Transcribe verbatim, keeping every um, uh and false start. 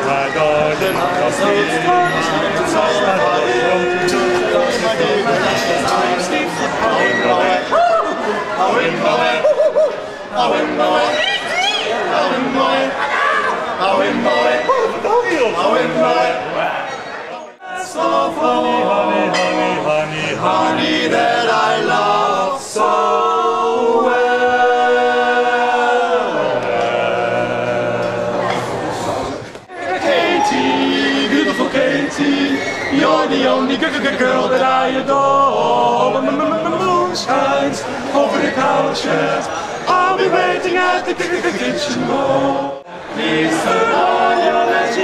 my garden, the fields, honey, honey, honey, honey, honey that I love so well. Katie, beautiful Katie, you're the only girl that I adore. When the moon shines over the couches, I'll be waiting at the kitchen door. Please turn on your lights.